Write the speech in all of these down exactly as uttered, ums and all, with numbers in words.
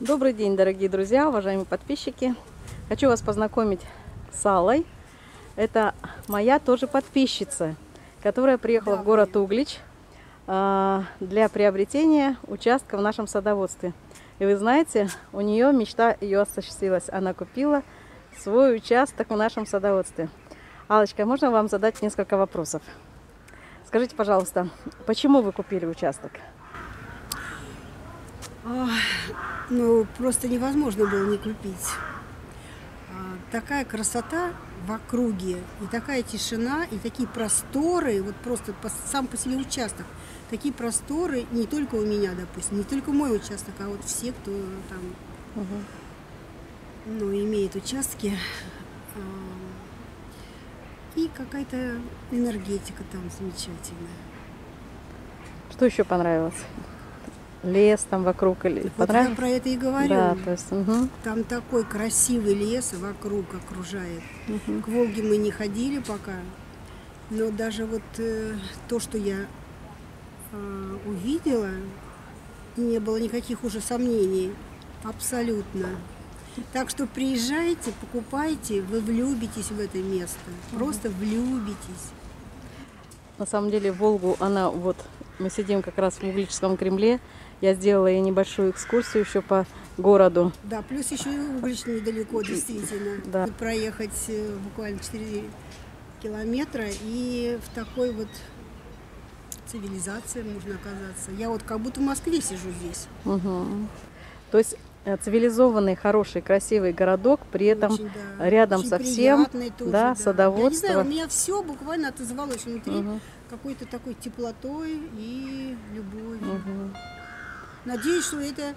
Добрый день, дорогие друзья, уважаемые подписчики. Хочу вас познакомить с Аллой. Это моя тоже подписчица, которая приехала да, в город Углич э, для приобретения участка в нашем садоводстве. И вы знаете, у нее мечта ее осуществилась. Она купила свой участок в нашем садоводстве. Аллочка, можно вам задать несколько вопросов? Скажите, пожалуйста, почему вы купили участок? Ну, просто невозможно было не купить. А, такая красота в округе, и такая тишина, и такие просторы, вот просто по, сам по себе участок, такие просторы не только у меня, допустим, не только мой участок, а вот все, кто там, Угу. ну, имеет участки. А, и какая-то энергетика там замечательная. Что еще понравилось? Лес там вокруг или Вот понравилось? я про это и говорю. Да, то есть, угу. Там такой красивый лес вокруг окружает. Угу. К Волге мы не ходили пока, но даже вот э, то, что я э, увидела, не было никаких уже сомнений, абсолютно. Так что приезжайте, покупайте, вы влюбитесь в это место, просто влюбитесь. На самом деле Волгу, она вот, мы сидим как раз в Угличском Кремле. Я сделала ей небольшую экскурсию еще по городу. Да, плюс еще и Углич недалеко, действительно. Да. Тут проехать э, буквально четыре километра, и в такой вот цивилизации можно оказаться. Я вот как будто в Москве сижу здесь. Угу. То есть цивилизованный, хороший, красивый городок, при этом Очень, да, рядом очень со всем, приятный тоже, да, да. садоводство. Я не знаю, у меня все буквально отозвалось внутри Угу. какой-то такой теплотой и любовью. Угу. Надеюсь, что это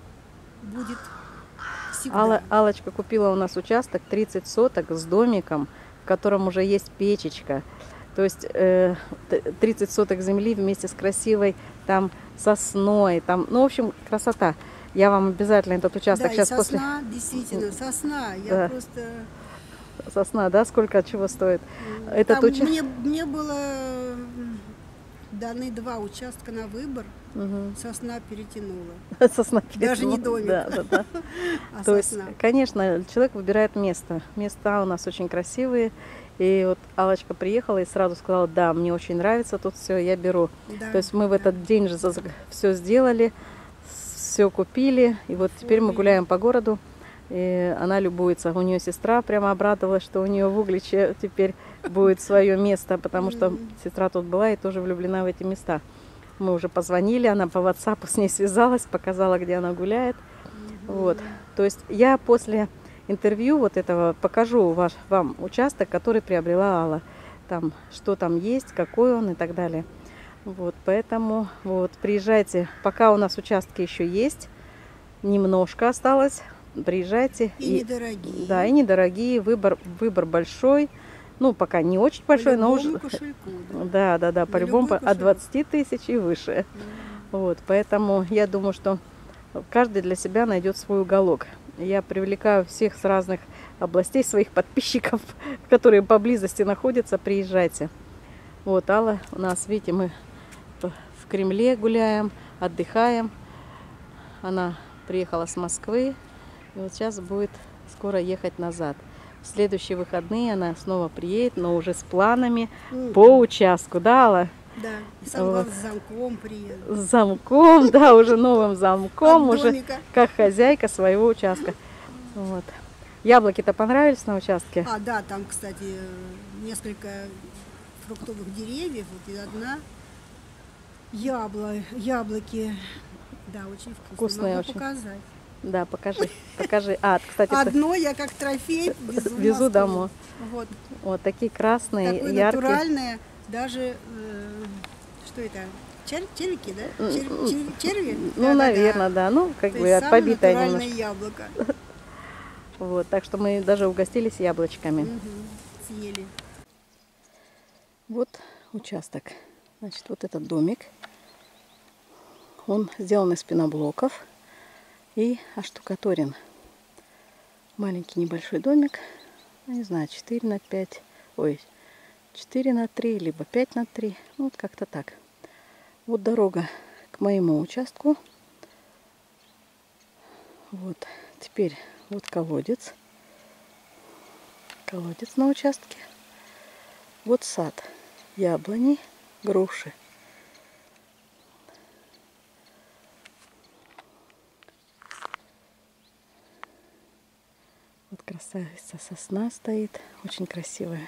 будет всегда. Алла, Аллочка купила у нас участок тридцать соток с домиком, в котором уже есть печечка. То есть э, тридцать соток земли вместе с красивой там сосной, там, ну, в общем, красота. Я вам обязательно этот участок Да, сейчас и сосна, после... действительно, сосна. Я Да. просто... Сосна, да, сколько от чего стоит? Там Этот уч... мне, мне было даны два участка на выбор, Угу. сосна перетянула. Сосна Даже не домик. Да, да, да. А То есть, сосна. конечно, человек выбирает место. Места у нас очень красивые. И вот Аллочка приехала и сразу сказала: да, мне очень нравится тут все, я беру. Да, То есть мы в да. этот день же все сделали, все купили. И вот теперь мы гуляем по городу. И она любуется. У нее сестра прямо обрадовалась, что у нее в Угличе теперь будет свое место, потому что сестра тут была и тоже влюблена в эти места. Мы уже позвонили, она по ватсапу с ней связалась, показала, где она гуляет. Вот. То есть я после интервью вот этого покажу ваш, вам участок, который приобрела Алла. Там, что там есть, какой он и так далее. Вот, поэтому вот, приезжайте. Пока у нас участки еще есть, немножко осталось. Приезжайте. И, и недорогие. Да, и недорогие. Выбор, выбор большой. Ну, пока не очень большой, но уже... Кошельку, да. Да, да, да, по-любому от двадцати тысяч и выше. Mm. Вот, поэтому я думаю, что каждый для себя найдет свой уголок. Я привлекаю всех с разных областей, своих подписчиков, которые поблизости находятся, приезжайте. Вот, Алла у нас, видите, мы в Кремле гуляем, отдыхаем. Она приехала с Москвы, и вот сейчас будет скоро ехать назад. В следующие выходные она снова приедет, но уже с планами mm. по участку, да, Алла? Да, и сам вот. С замком приеду. С замком, да, уже новым замком, От уже домика. Как хозяйка своего участка. Вот. Яблоки-то понравились на участке? А, да, там, кстати, несколько фруктовых деревьев, вот и одна ябло, яблоки, да, очень вкусные. Вкусные Могу очень. показать. Да, покажи, покажи. А, кстати, одно я как трофей везу, везу домой. Вот. Вот такие красные, такое яркие. Натуральное, даже, э, что это, Чер, червяки, да? Чер, чер, черви? Ну, да, наверное, да, да. да. Ну, как То бы есть побитое самое немножко. яблоко. Вот, так что мы даже угостились яблочками. Угу, съели. Вот участок. Значит, вот этот домик. Он сделан из пеноблоков и оштукатурен. Маленький небольшой домик. Не знаю, четыре на пять. Ой, четыре на три, либо пять на три. Ну, вот как-то так. Вот дорога к моему участку. Вот, теперь вот колодец. Колодец на участке. Вот сад. Яблони, груши. Вот красавица сосна стоит. Очень красивая.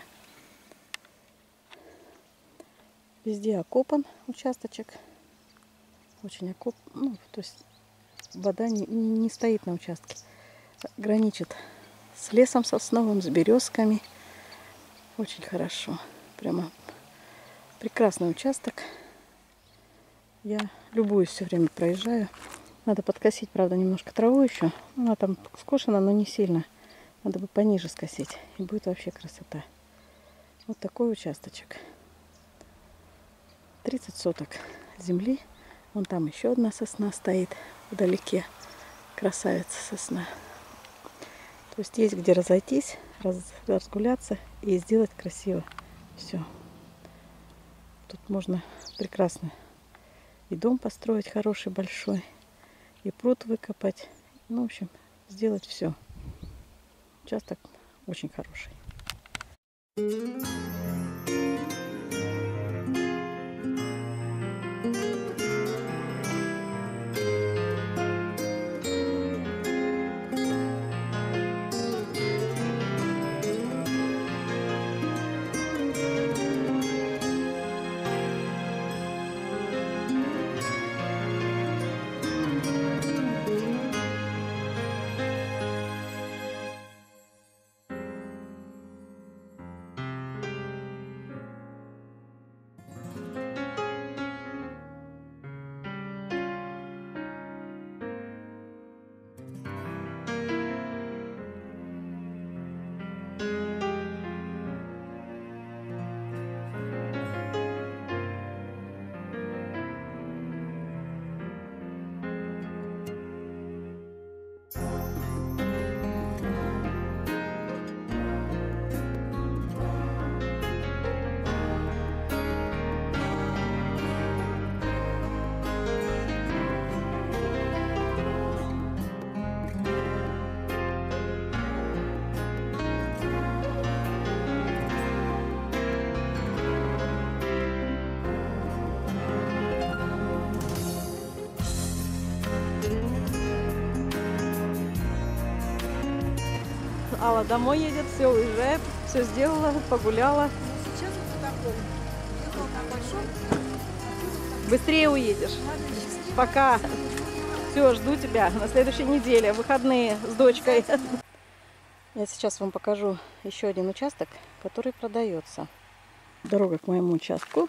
Везде окопан участочек. Очень окоп. Ну, то есть вода не, не стоит на участке. Граничит с лесом сосновым, с березками. Очень хорошо. Прямо прекрасный участок. Я любуюсь, все время проезжаю. Надо подкосить, правда, немножко траву еще. Она там скошена, но не сильно. Надо бы пониже скосить. И будет вообще красота. Вот такой участочек. тридцать соток земли. Вон там еще одна сосна стоит вдалеке. Красавица сосна. То есть есть где разойтись, раз, разгуляться и сделать красиво. Все. Тут можно прекрасно и дом построить хороший, большой, и пруд выкопать. Ну, в общем, сделать все. Участок очень хороший. Алла домой едет, все уезжает, все сделала, погуляла. Сейчас вот таком. Ехал на большом. Быстрее уедешь. Пока. Все, жду тебя на следующей неделе. Выходные с дочкой. Я сейчас вам покажу еще один участок, который продается. Дорога к моему участку.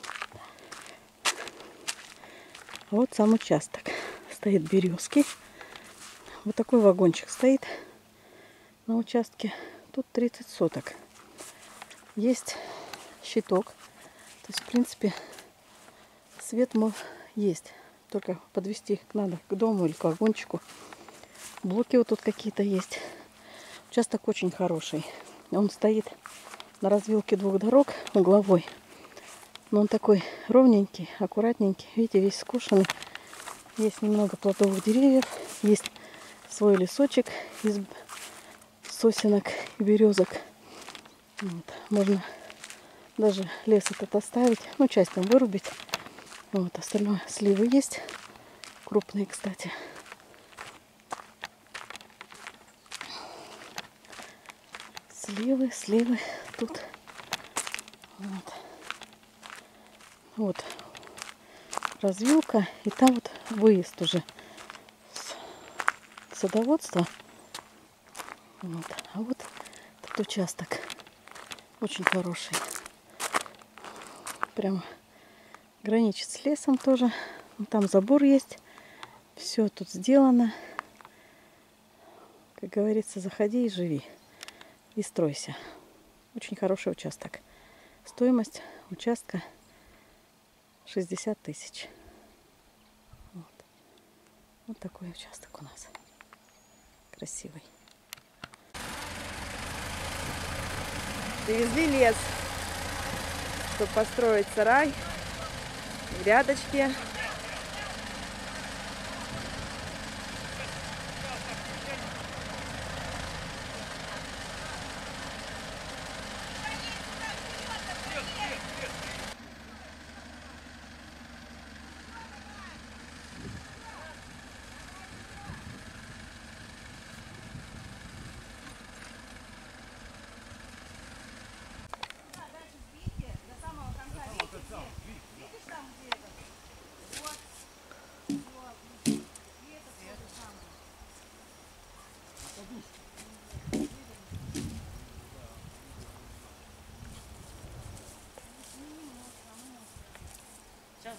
Вот сам участок. Стоит березки. Вот такой вагончик стоит на участке. Тут тридцать соток. Есть щиток. То есть, в принципе, свет есть. Только подвести надо к дому или к вагончику. Блоки вот тут какие-то есть. Участок очень хороший. Он стоит на развилке двух дорог угловой. Но он такой ровненький, аккуратненький. Видите, весь скошенный. Есть немного плодовых деревьев. Есть свой лесочек из сосенок и березок. Вот. Можно даже лес этот оставить. Ну, часть там вырубить. Вот, остальное. Сливы есть. Крупные, кстати. Сливы, сливы тут. Вот. Вот. Развилка. И там вот выезд уже с садоводства. Вот. А вот этот участок очень хороший. Прям граничит с лесом тоже. Там забор есть. Все тут сделано. Как говорится, заходи и живи. И стройся. Очень хороший участок. Стоимость участка шестьдесят тысяч. Вот. Вот такой участок у нас. Красивый. Привезли лес, чтобы построить сарай, грядочки.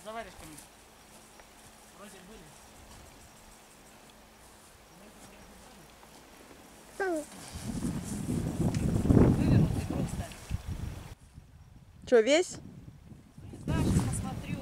За варежками. Вроде были. Вывернутый просто. Что, весь? Не знаю, сейчас посмотрю.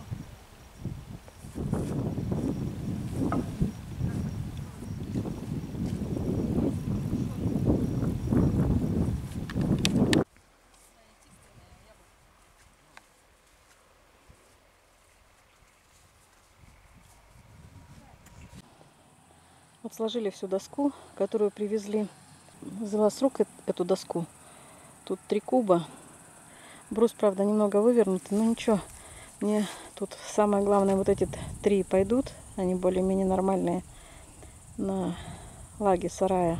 Вот сложили всю доску, которую привезли. Взяла с рук эту доску. Тут три куба. Брус, правда, немного вывернутый, но ничего. Мне тут самое главное, вот эти три пойдут. Они более-менее нормальные на лаге сарая.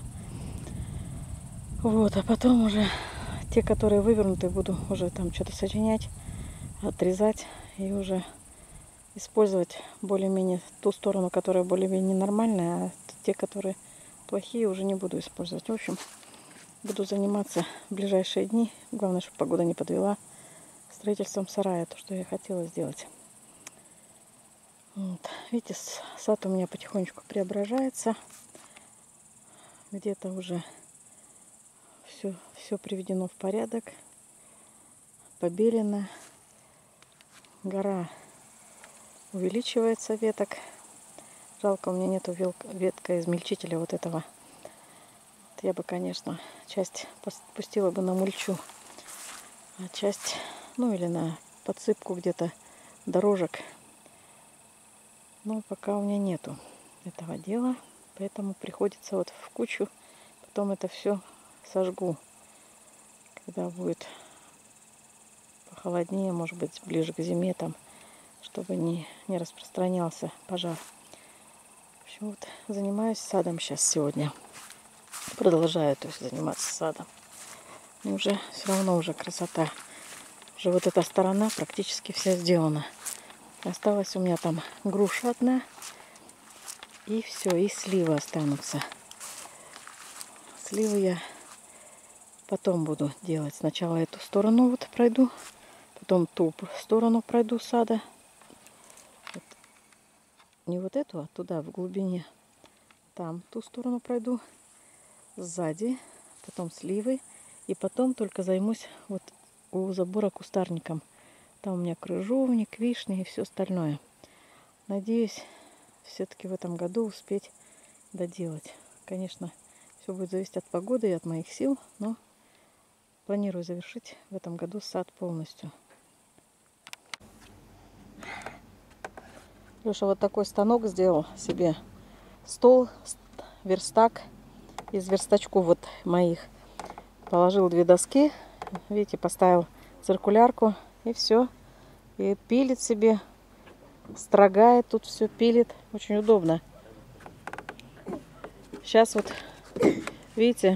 Вот, а потом уже те, которые вывернуты, буду уже там что-то сочинять, отрезать и уже использовать более-менее ту сторону, которая более-менее нормальная, а те, которые плохие, уже не буду использовать. В общем, буду заниматься в ближайшие дни. Главное, чтобы погода не подвела, строительством сарая, то, что я хотела сделать. Вот. Видите, сад у меня потихонечку преображается. Где-то уже все, все приведено в порядок, побелено. Гора увеличивается веток. Жалко, у меня нету ветка измельчителя вот этого. Я бы, конечно, часть пустила бы на мульчу, а часть, ну или на подсыпку где-то дорожек. Но пока у меня нету этого дела, поэтому приходится вот в кучу. Потом это все сожгу, когда будет похолоднее, может быть, ближе к зиме, там, чтобы не, не распространялся пожар. В общем, вот занимаюсь садом сейчас сегодня. Продолжаю, то есть, заниматься садом. И уже все равно уже красота. Уже вот эта сторона практически вся сделана. Осталась у меня там груша одна. И все, и сливы останутся. Сливы я потом буду делать. Сначала эту сторону вот пройду. Потом ту сторону пройду сада. Вот. Не вот эту, а туда, в глубине. Там ту сторону пройду. Сзади. Потом сливы. И потом только займусь вот у забора кустарником. Там у меня крыжовник, вишни и все остальное. Надеюсь, все-таки в этом году успеть доделать. Конечно, все будет зависеть от погоды и от моих сил, но планирую завершить в этом году сад полностью. Леша вот такой станок сделал себе. Стол, верстак из верстачков вот моих. Положил две доски, видите, поставил циркулярку и все. И пилит себе, строгает тут все, пилит. Очень удобно. Сейчас вот, видите,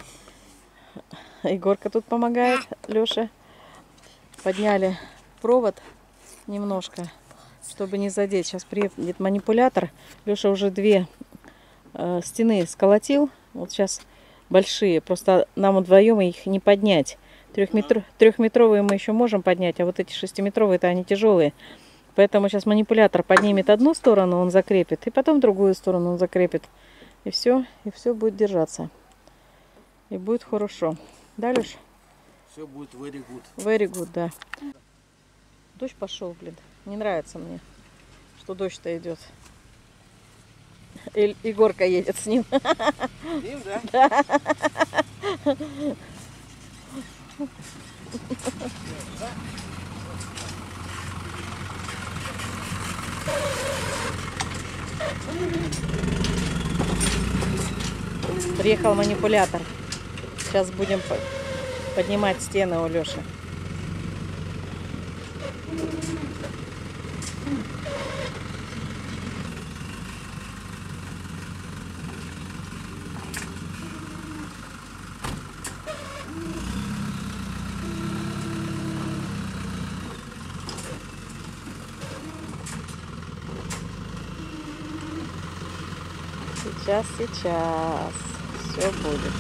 Егорка тут помогает, Леша. Подняли провод немножко, чтобы не задеть. Сейчас приедет манипулятор. Леша уже две э, стены сколотил. Вот сейчас большие. Просто нам вдвоем их не поднять. Трехметр... Трехметровые мы еще можем поднять, а вот эти шестиметровые-то они тяжелые. Поэтому сейчас манипулятор поднимет одну сторону, он закрепит, и потом другую сторону он закрепит. И все, и все будет держаться. И будет хорошо. Дальше? Все будет very good. Very good, да. Дождь пошел, блин. Не нравится мне, что дождь-то идет. И Егорка едет с ним. С ним, да? Да. Приехал манипулятор. Сейчас будем поднимать стены у Леши. Сейчас, сейчас. Все будет.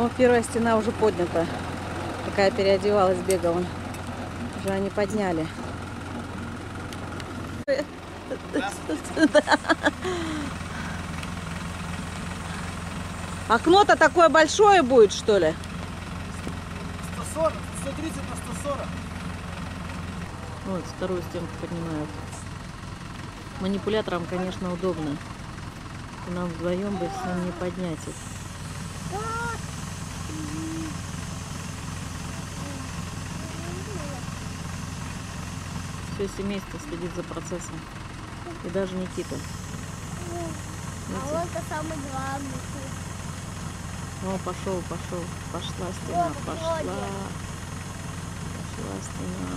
Ну, первая стена уже поднята. Пока я переодевалась, бегала. Уже они подняли. Окно-то такое большое будет, что ли? сто сорок, сто тридцать на сто сорок. Вот, вторую стенку поднимают. Манипуляторам, конечно, удобно. Нам вдвоем бы с ним не поднять их. Все семейство следит за процессом. И даже Никита. А он-то самый главный. О, пошел, пошел. Пошла стена, пошла. Пошла стена.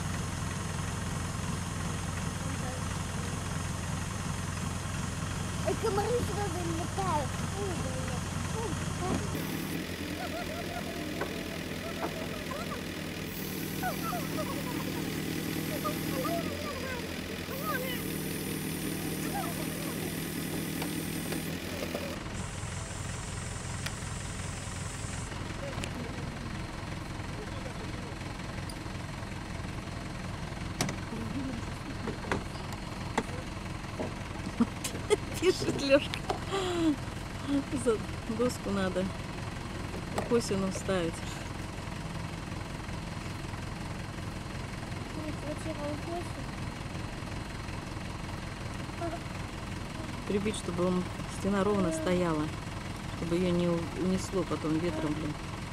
И комары сюда залетают. Пишет Лёшка. За доску надо косину вставить. Прибить, чтобы он, стена ровно стояла, чтобы ее не унесло потом ветром, блин.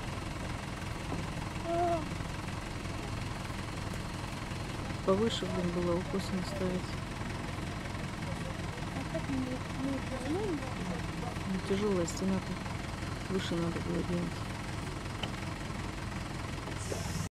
Повыше, блин, было у косину ставить. Ну, тяжелая стена-то. Выше надо было делать.